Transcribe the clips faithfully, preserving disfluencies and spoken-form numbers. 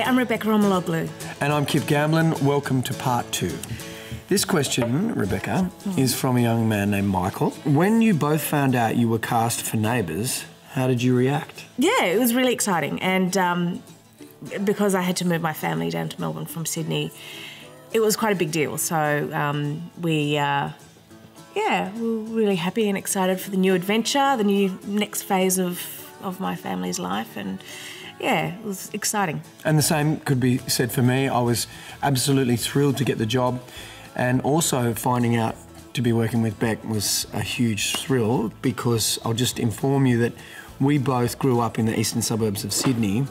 I'm Rebecca Romologlu. And I'm Kip Gamblin. Welcome to part two. This question, Rebecca, mm. is from a young man named Michael. When you both found out you were cast for Neighbours, how did you react? Yeah, it was really exciting. And um, because I had to move my family down to Melbourne from Sydney, it was quite a big deal. So um, we, uh, yeah, we were really happy and excited for the new adventure, the new next phase of, of my family's life. And yeah, it was exciting. And the same could be said for me. I was absolutely thrilled to get the job, and also finding out to be working with Beck was a huge thrill, because I'll just inform you that we both grew up in the eastern suburbs of Sydney,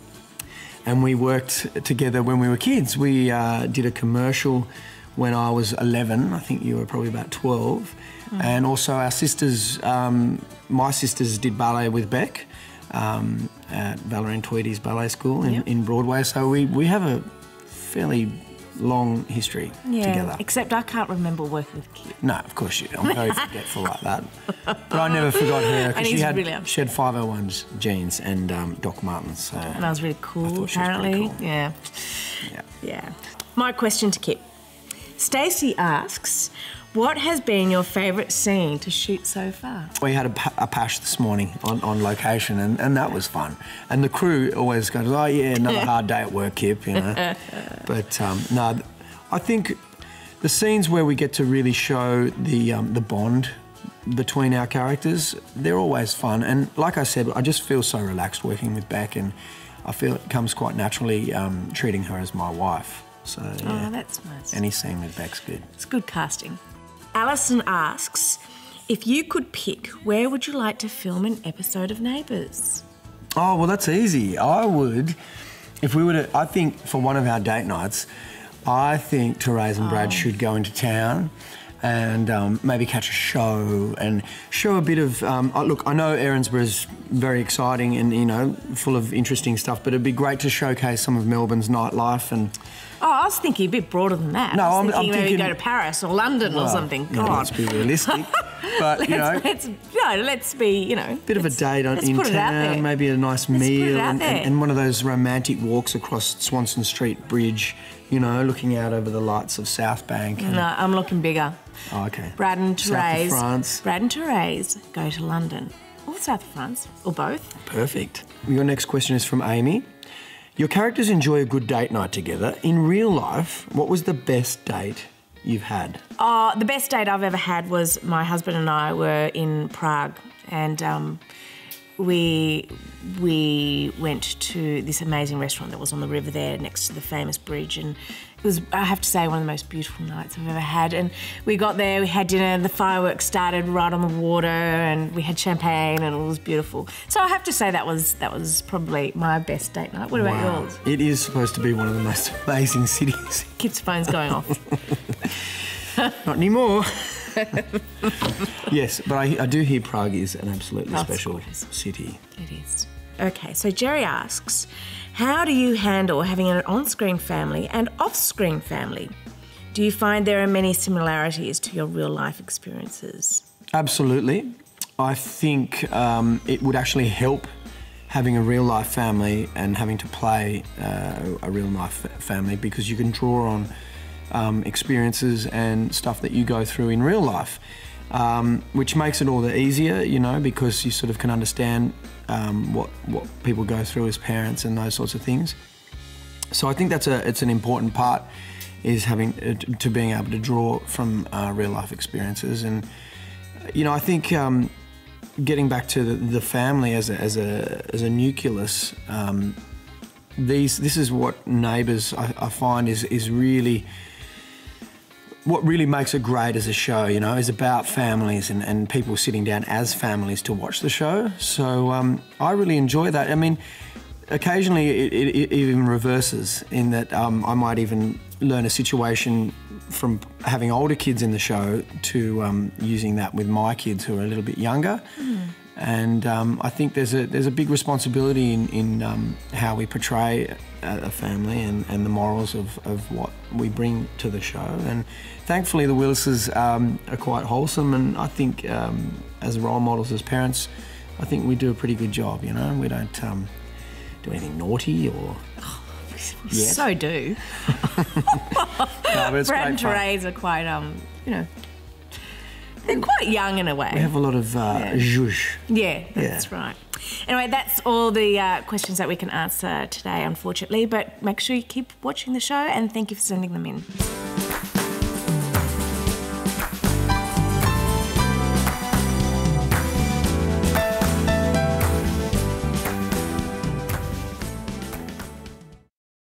and we worked together when we were kids. We uh, did a commercial when I was eleven. I think you were probably about twelve. Mm. And also our sisters, um, my sisters did ballet with Beck um, at Valorine Tweedy's ballet school in, yep. in Broadway. So we, we have a fairly long history yeah, together. Except I can't remember working with Kip. No, of course you don't. I'm very forgetful like that. But I never forgot her, because she had brilliant. she had five oh ones jeans and um, Doc Martens. So and I was really cool, apparently. Cool. Yeah. Yeah. Yeah. My question to Kip. Stacey asks, what has been your favourite scene to shoot so far? We had a, a pash this morning on, on location, and, and that was fun. And the crew always goes, oh yeah, another hard day at work, Kip, you know. But um, no, I think the scenes where we get to really show the, um, the bond between our characters, they're always fun. And like I said, I just feel so relaxed working with Beck, and I feel it comes quite naturally um, treating her as my wife. So yeah, oh, that's nice. Any scene with Beck's good. It's good casting. Alison asks, if you could pick, where would you like to film an episode of Neighbours? Oh, well, that's easy. I would, if we were to, I think for one of our date nights, I think Therese and Brad oh. should go into town and um, maybe catch a show and show a bit of, um, oh, look, I know Erinsborough's very exciting and, you know, full of interesting stuff, but it'd be great to showcase some of Melbourne's nightlife. And oh, I was thinking a bit broader than that. No, I was I'm, thinking I'm maybe thinking... go to Paris or London well, or something. No, God. let's be realistic. But, let's, you know... Let's, no, let's be, you know... Bit of a date on, in town, maybe a nice let's meal and, and, and one of those romantic walks across Swanston Street Bridge, you know, looking out over the lights of South Bank. And... No, I'm looking bigger. Oh, OK. Brad and Therese. South of France. Brad and Therese go to London. Or South of France, or both. Perfect. Your next question is from Amy. Your characters enjoy a good date night together. In real life, what was the best date you've had? Uh, the best date I've ever had was my husband and I were in Prague, and um, we we went to this amazing restaurant that was on the river there next to the famous bridge, and it was, I have to say, one of the most beautiful nights I've ever had. And we got there, we had dinner, the fireworks started right on the water, and we had champagne, and it was beautiful. So I have to say that was that was probably my best date night. What about wow. yours? It is supposed to be one of the most amazing cities. Kip's phone's going off. Not anymore. Yes, but I, I do hear Prague is an absolutely oh, special city. It is. Okay, so Jerry asks, how do you handle having an on-screen family and off-screen family? Do you find there are many similarities to your real-life experiences? Absolutely. I think um, it would actually help having a real-life family and having to play uh, a real-life family, because you can draw on Um, experiences and stuff that you go through in real life, um, which makes it all the easier, you know, because you sort of can understand um, what what people go through as parents and those sorts of things. So I think that's a it's an important part, is having uh, to being able to draw from uh, real life experiences. And you know, I think um, getting back to the, the family as a as a as a nucleus, um, these this is what Neighbours I, I find is is really. What really makes it great as a show, you know, is about families and, and people sitting down as families to watch the show. So um, I really enjoy that. I mean, occasionally it, it, it even reverses in that um, I might even learn a situation from having older kids in the show to um, using that with my kids who are a little bit younger. Mm. And um, I think there's a there's a big responsibility in, in um, how we portray a, a family and, and the morals of, of what we bring to the show. And thankfully the Willises um, are quite wholesome, and I think um, as role models, as parents, I think we do a pretty good job, you know. We don't um, do anything naughty or... yet. So do. No, but it's Brad and great fun. Therese are quite, um, you know, they're quite young in a way. We have a lot of uh, Yeah. zhuzh. Yeah, that's Yeah. right. Anyway, that's all the uh, questions that we can answer today, unfortunately. But make sure you keep watching the show, and thank you for sending them in.